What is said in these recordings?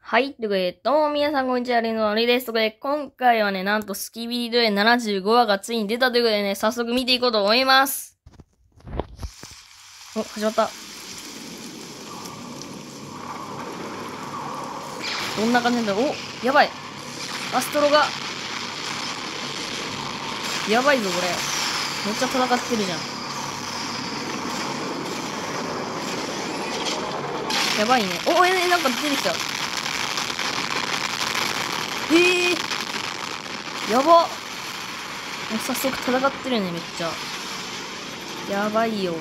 はい。ということで、どうも皆さんこんにちは、レンのりです。ということで、今回はね、なんとスキビリドレ75話がついに出たということでね、早速見ていこうと思います。お、始まった。どんな感じなんだろう。お、やばい。アストロが。やばいぞ、これ。めっちゃ戦ってるじゃん。やばいね。お、なんか出てきた。やば。もう早速戦ってるね、めっちゃ。やばいよ。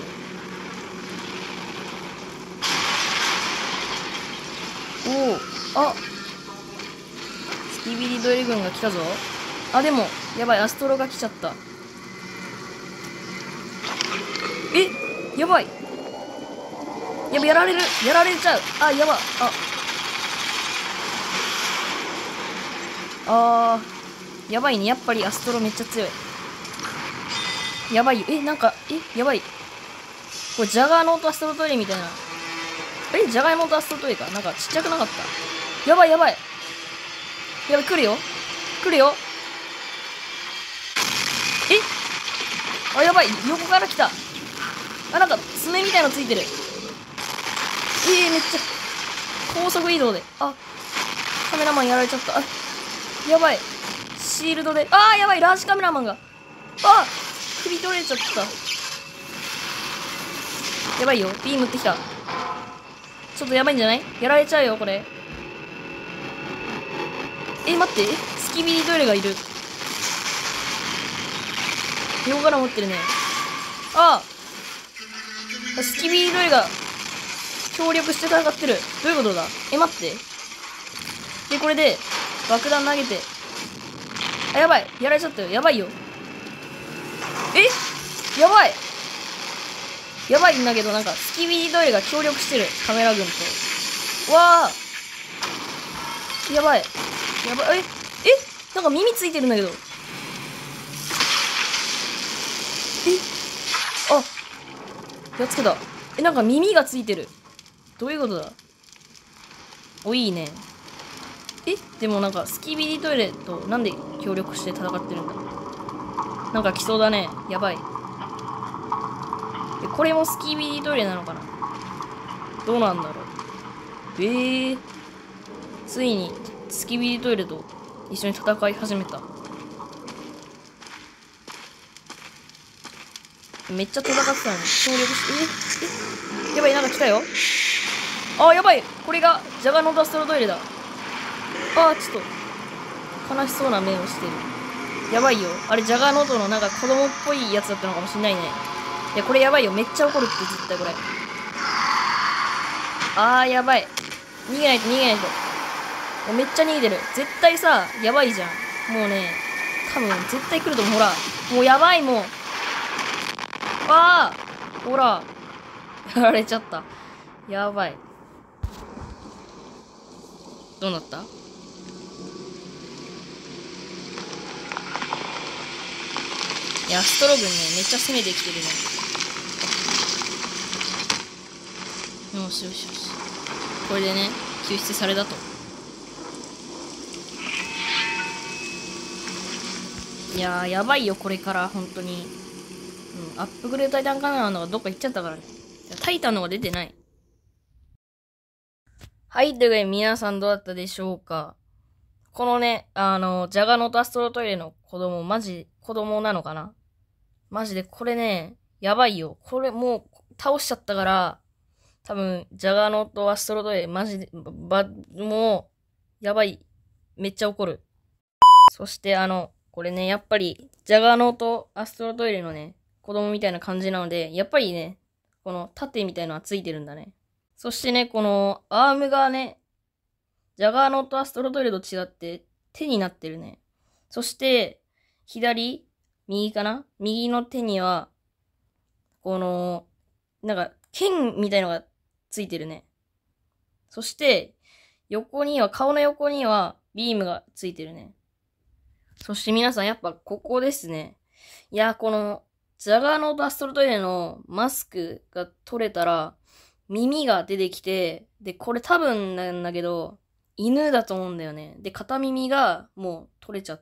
おお、あ、スキビリドレ軍が来たぞ。あ、でも、やばい、アストロが来ちゃった。やばい。やば、やられる。やられちゃう。あ、やば。やばいね。やっぱりアストロめっちゃ強い。やばいよ。なんか、やばい。これ、ジャガーノートアストロトイレみたいな。ジャガイモとアストロトイレか。なんか、ちっちゃくなかった。やばい、やばい。やばい、来るよ。来るよ。やばい。横から来た。なんか、爪みたいのついてる。めっちゃ、高速移動で。カメラマンやられちゃった。やばい。シールドで。やばい。ラージカメラマンが。首取れちゃった。やばいよ。ビームってきた。ちょっとやばいんじゃない？やられちゃうよ、これ。待って。スキビリドイレがいる。両柄持ってるね。スキビリドイレが協力して戦ってる。どういうことだ？待って。で、これで爆弾投げて。やばい。やられちゃったよ。やばいよ。やばい。やばいんだけど、なんか、スキビリドイレが協力してる。カメラ軍と。やばい。やばい。なんか耳ついてるんだけど。やっつけた。なんか耳がついてる。どういうことだ？いいね。でもなんか、スキビリトイレとなんで協力して戦ってるんだ？なんか来そうだね。やばい。これもスキビリトイレなのかな？どうなんだろう。ついに、スキビリトイレと一緒に戦い始めた。めっちゃ戦ってたのに、協力して、やばい、なんか来たよ。やばい。これが、ジャガノダストロトイレだ。ちょっと、悲しそうな目をしてる。やばいよ。あれ、ジャガーノートのなんか子供っぽいやつだったのかもしんないね。いや、これやばいよ。めっちゃ怒るって絶対これ。やばい。逃げないと逃げないと。めっちゃ逃げてる。絶対さ、やばいじゃん。もうね、多分絶対来ると思う。ほら。もうやばい、もう。ほら。やられちゃった。やばい。どうなった？いや、ストロ軍ね、めっちゃ攻めてきてるね。よしよしよし。これでね、救出されたと。いやー、やばいよ、これから、本当に。アップグレードタイタンカメラのがどっか行っちゃったからね。タイタンのが出てない。はい、というわけで皆さんどうだったでしょうか？このね、ジャガノとアストロトイレの子供、マジ、子供なのかな？マジで、これね、やばいよ。これもう、倒しちゃったから、多分、ジャガノとアストロトイレ、マジで、もう、やばい。めっちゃ怒る。そしてこれね、やっぱり、ジャガノとアストロトイレのね、子供みたいな感じなので、やっぱりね、この盾みたいのはついてるんだね。そしてね、このアームがね、ジャガーノとアストロトイレと違って手になってるね。そして、右かな？右の手には、この、なんか、剣みたいのがついてるね。そして、顔の横には、ビームがついてるね。そして皆さんやっぱここですね。いや、この、ジャガーノとアストロトイレのマスクが取れたら、耳が出てきて、で、これ多分なんだけど、 犬だと思うんだよね。で、片耳がもう取れちゃって、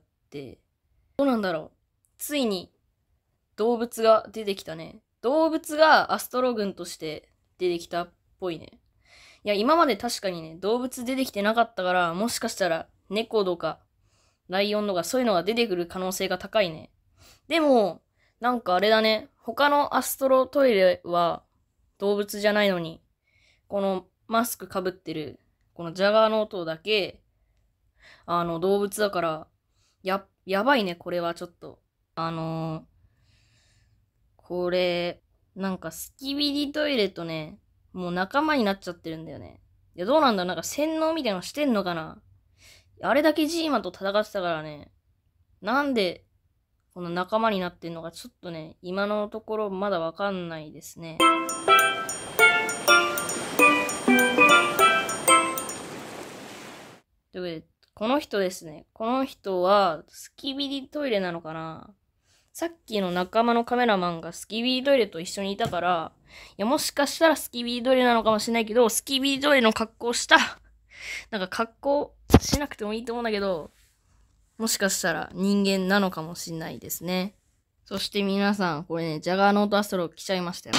どうなんだろう。ついに動物が出てきたね。動物がアストロ軍として出てきたっぽいね。いや、今まで確かにね、動物出てきてなかったから、もしかしたら猫とかライオンとかそういうのが出てくる可能性が高いね。でも、なんかあれだね。他のアストロトイレは動物じゃないのに、このマスク被ってる、このジャガーノートだけ、動物だから、やばいね、これはちょっと。これ、なんかスキビディトイレとね、もう仲間になっちゃってるんだよね。いや、どうなんだろう、なんか洗脳みたいなのしてんのかな。あれだけジーマと戦ってたからね、なんで、この仲間になってんのかちょっとね、今のところまだわかんないですね。というわけで、この人ですね。この人は、スキビディトイレなのかな。さっきの仲間のカメラマンがスキビディトイレと一緒にいたから、いや、もしかしたらスキビディトイレなのかもしれないけど、スキビディトイレの格好したなんか格好しなくてもいいと思うんだけど、もしかしたら人間なのかもしれないですね。そして皆さん、これね、ジャガーノートアストロ来ちゃいましたよ。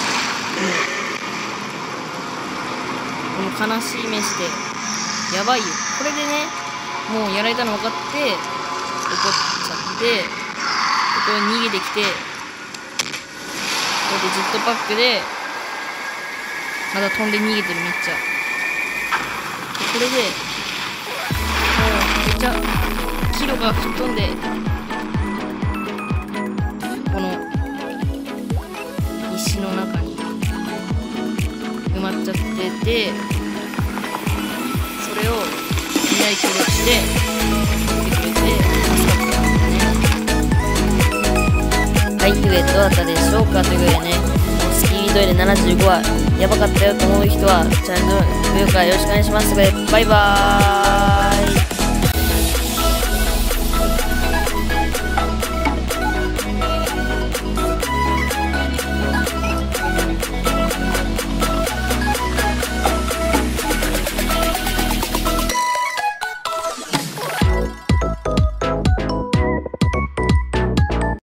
この悲しい目して、やばいよ。これでね、もうやられたの分かって、怒っちゃって、ここに逃げてきて、こうやってジェットパックで、また飛んで逃げてる、めっちゃ。これで、もう、めっちゃ、キロが吹っ飛んで、この、石の中に、埋まっちゃってて、それを、みんなで協力して、取ってくれて、助かったんだね。はい、というわけでどうだったでしょうかということでね、スキートイレ75はやばかったよと思う人は、チャンネル登録よろしくお願いします。バイバーイ。